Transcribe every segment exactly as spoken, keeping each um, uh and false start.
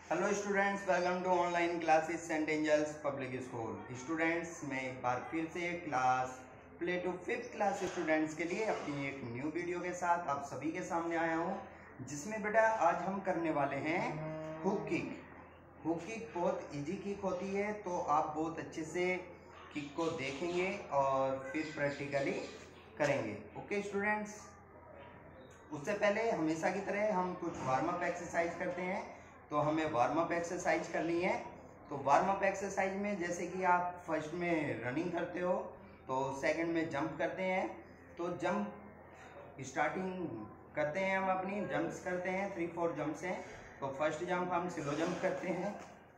Hello students, welcome to online classes Saint Angels public school. Students, मैं एक बार फिर से class play to fifth class students के लिए अपनी एक न्यू वीडियो के साथ आप सभी के सामने आया हूँ, जिसमें बेटा आज हम करने वाले हैं हुक किक। हुक किक बहुत इजी किक होती है, तो आप बहुत अच्छे से किक को देखेंगे और फिर प्रैक्टिकली करेंगे। ओके स्टूडेंट्स, उससे पहले हमेशा की तरह हम कुछ वार्म अप एक्सरसाइज करते हैं, तो हमें वार्म अप एक्सरसाइज करनी है। तो वार्म अप एक्सरसाइज में जैसे कि आप फर्स्ट में रनिंग करते हो, तो सेकंड में जंप करते हैं। तो जंप स्टार्टिंग करते हैं, हम अपनी जंप्स करते हैं, थ्री फोर जंप्स हैं। तो फर्स्ट जंप हम स्लो जंप करते हैं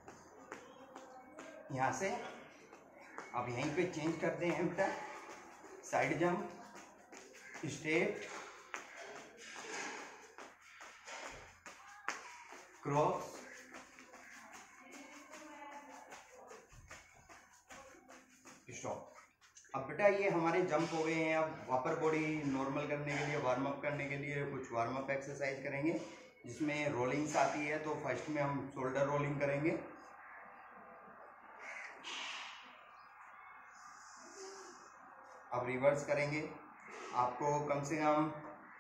यहाँ से। अब यहीं पे चेंज करते हैं बेटा, side jump, straight, cross, stop. अब बेटा ये हमारे जंप हो गए हैं। अब अपर बॉडी नॉर्मल करने के लिए, वार्म अप करने के लिए कुछ वार्म अप एक्सरसाइज करेंगे, जिसमें रोलिंग्स आती है। तो फर्स्ट में हम शोल्डर रोलिंग करेंगे। अब रिवर्स करेंगे। आपको कम से कम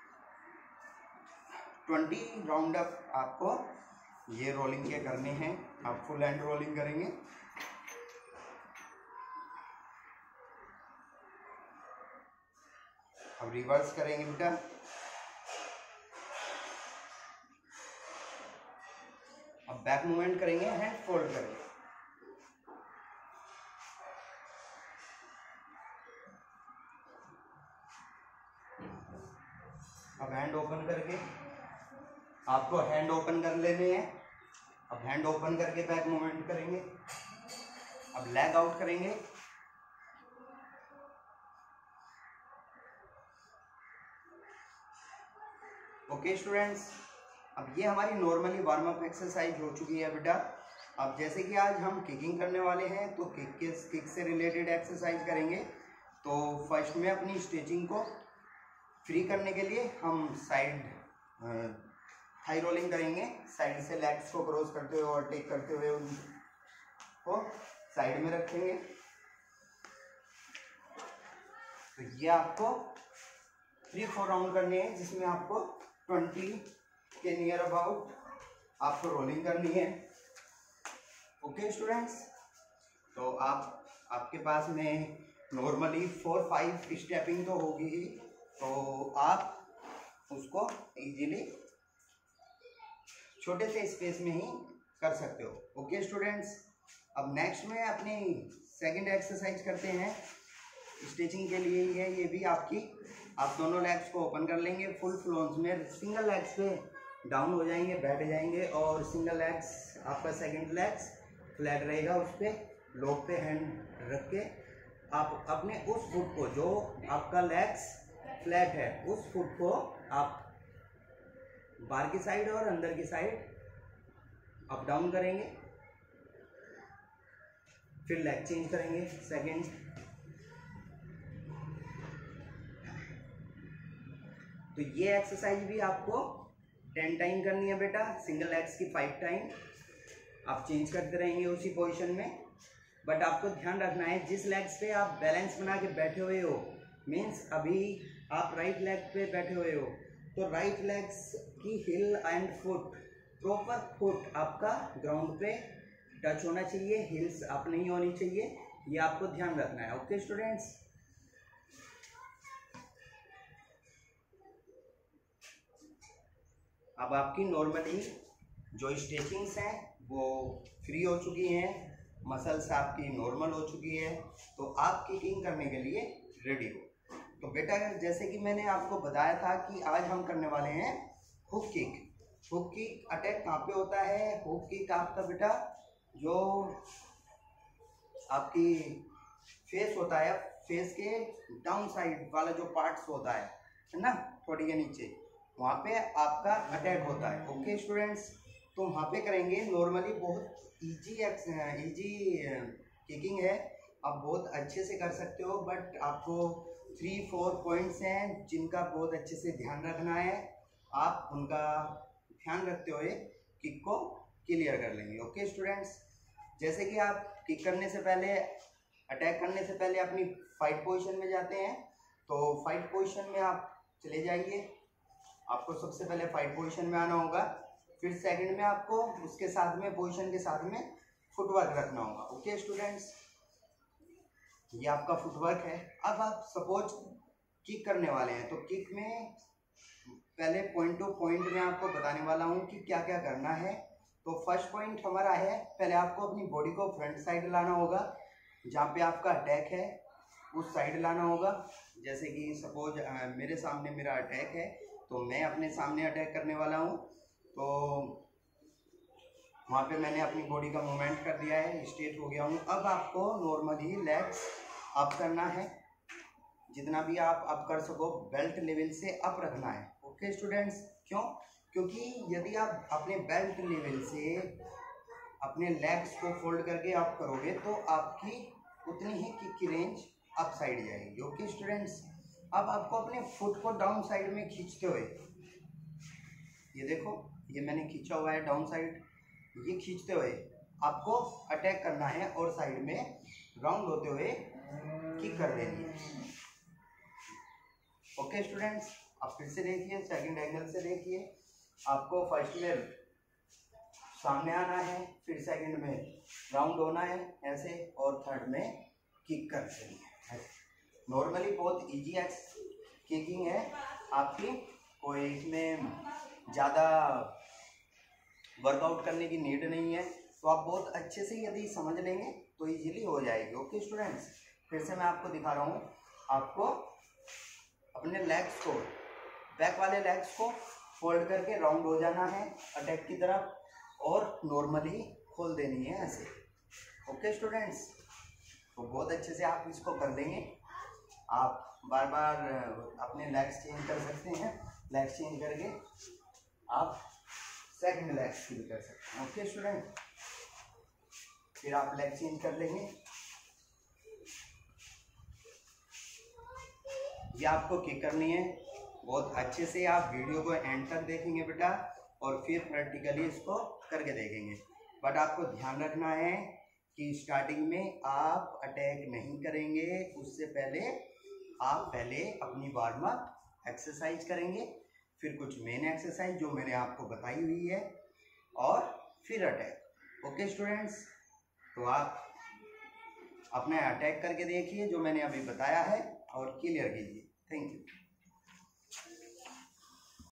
ट्वेंटी राउंड अप आपको ये रोलिंग के करने हैं। आप फुल हैंड रोलिंग करेंगे। अब रिवर्स करेंगे बेटा। अब बैक मूवमेंट करेंगे, हैंड फोल्ड करेंगे। अब हैंड ओपन करके आपको हैंड ओपन कर लेने हैं। अब हैंड ओपन करके बैक मूवमेंट करेंगे। अब लेग आउट करेंगे। ओके स्टूडेंट्स, अब ये हमारी नॉर्मली वार्म अप एक्सरसाइज हो चुकी है बेटा। अब जैसे कि आज हम किकिंग करने वाले हैं, तो किक के किक से रिलेटेड एक्सरसाइज करेंगे। तो फर्स्ट में अपनी स्ट्रेचिंग को फ्री करने के लिए हम साइड थाई रोलिंग करेंगे। साइड से लेग्स को क्रॉस करते हुए और टेक करते हुए उनको साइड में रखेंगे। तो ये आपको थ्री फोर राउंड करने हैं, जिसमें आपको ट्वेंटी के नियर अबाउट आपको रोलिंग करनी है। ओके स्टूडेंट्स, तो आप आपके पास में नॉर्मली फोर फाइव स्टेपिंग तो होगी ही, तो आप उसको इजीली छोटे से स्पेस में ही कर सकते हो। ओके स्टूडेंट्स, अब नेक्स्ट में अपनी सेकंड एक्सरसाइज करते हैं। स्ट्रेचिंग के लिए ही है ये भी आपकी। आप दोनों लेग्स को ओपन कर लेंगे फुल फ्लोन्स में, सिंगल लेग्स पे डाउन हो जाएंगे, बैठ जाएंगे, और सिंगल लेग्स आपका सेकंड लेग्स फ्लैट रहेगा। उस पर लॉक पे हैंड रख के आप अपने उस फुट को, जो आपका लेग्स फ्लैट है, उस फुट को आप बाहर की साइड और अंदर की साइड अप डाउन करेंगे। फिर लेग चेंज करेंगे सेकंड। तो ये एक्सरसाइज भी आपको टेन टाइम करनी है बेटा, सिंगल लेग्स की फाइव टाइम। आप चेंज करते रहेंगे उसी पोजीशन में, बट आपको ध्यान रखना है जिस लेग्स पे आप बैलेंस बना के बैठे हुए हो, मीन्स अभी आप राइट लेग पे बैठे हुए हो, तो राइट लेग्स की heel and foot, proper foot आपका ग्राउंड पे टच होना चाहिए, हिल्स अप नहीं होनी चाहिए। ये आपको ध्यान रखना है। ओके स्टूडेंट्स, अब आपकी नॉर्मली जो स्ट्रेचिंग्स हैं वो फ्री हो चुकी हैं, मसल्स आपकी नॉर्मल हो चुकी है, तो आप किकिंग करने के लिए रेडी हो। तो बेटा जैसे कि मैंने आपको बताया था कि आज हम करने वाले हैं hook kick. Hook kick attack कहाँ पे होता है? हुक किक आपका बेटा जो आपकी फेस होता है, फेस के डाउन साइड वाला जो पार्ट्स होता है है ना, थोड़ी के नीचे, वहाँ पे आपका अटैक होता है। ओके स्टूडेंट्स, तो वहाँ पे करेंगे। नॉर्मली बहुत इजी इजी किकिंग है, आप बहुत अच्छे से कर सकते हो, बट आपको थ्री फोर पॉइंट्स हैं जिनका बहुत अच्छे से ध्यान रखना है। आप उनका ध्यान रखते हुए किक को क्लियर कर लेंगे। ओके स्टूडेंट्स, जैसे कि आप किक करने से पहले, अटैक करने से पहले अपनी फाइट पोजीशन में जाते हैं, तो फाइट पोजीशन में आप चले जाइए। आपको सबसे पहले फाइट पोजीशन में आना होगा, फिर सेकंड में आपको उसके साथ में पोजीशन के साथ में फुटवर्क रखना होगा। ओके स्टूडेंट्स, ये आपका फुटवर्क है। अब आप सपोज किक करने वाले हैं, तो किक में पहले पॉइंट टू पॉइंट में आपको बताने वाला हूँ कि क्या क्या करना है। तो फर्स्ट पॉइंट हमारा है, पहले आपको अपनी बॉडी को फ्रंट साइड लाना होगा, जहाँ पे आपका अटैक है उस साइड लाना होगा। जैसे कि सपोज मेरे सामने मेरा अटैक है, तो मैं अपने सामने अटैक करने वाला हूँ, तो वहाँ पे मैंने अपनी बॉडी का मूवमेंट कर दिया है, स्ट्रेट हो गया हूँ। अब आपको नॉर्मली लेग्स अप करना है, जितना भी आप अप कर सको बेल्ट लेवल से अप रखना है। ओके स्टूडेंट्स, क्यों? क्योंकि यदि आप अपने बेल्ट लेवल से अपने लेग्स को फोल्ड करके अप करोगे तो आपकी उतनी ही किक की रेंज अप साइड जाएगी। ओके स्टूडेंट्स, अब आपको अपने फुट को डाउन साइड में खींचते हुए, ये देखो ये मैंने खींचा हुआ है डाउन साइड, ये खींचते हुए आपको अटैक करना है और साइड में राउंड होते हुए किक कर देनी है। ओके स्टूडेंट्स, आप फिर से देखिए, सेकंड एंगल से देखिए। आपको फर्स्ट में सामने आना है, फिर सेकंड में राउंड होना है ऐसे, और थर्ड में किक कर देनी है। नॉर्मली बहुत इजी किकिंग है आपकी, कोई इसमें ज़्यादा वर्कआउट करने की नीड नहीं है। तो आप बहुत अच्छे से यदि समझ लेंगे तो इजीली हो जाएगी। ओके स्टूडेंट्स, फिर से मैं आपको दिखा रहा हूँ। आपको अपने लेग्स को, बैक वाले लेग्स को फोल्ड करके राउंड हो जाना है अटैक की तरफ, और नॉर्मली खोल देनी है ऐसे। ओके स्टूडेंट्स, तो बहुत अच्छे से आप इसको कर देंगे। आप बार बार अपने लेग्स चेंज कर सकते हैं, लेग्स चेंज करके आप सेकंड लेग्स फील कर सकते हैं। ओके स्टूडेंट, फिर आप लेग चेंज कर लेंगे। ये आपको किक करनी है। बहुत अच्छे से आप वीडियो को एंड तक देखेंगे बेटा, और फिर प्रैक्टिकली इसको करके देखेंगे। बट आपको ध्यान रखना है कि स्टार्टिंग में आप अटैक नहीं करेंगे, उससे पहले आप पहले अपनी वार्म अप एक्सरसाइज करेंगे, फिर कुछ मेन एक्सरसाइज जो मैंने आपको बताई हुई है, और फिर अटैक। ओके स्टूडेंट्स, तो आप अपना अटैक करके देखिए जो मैंने अभी बताया है, और क्लियर कीजिए। Thank you.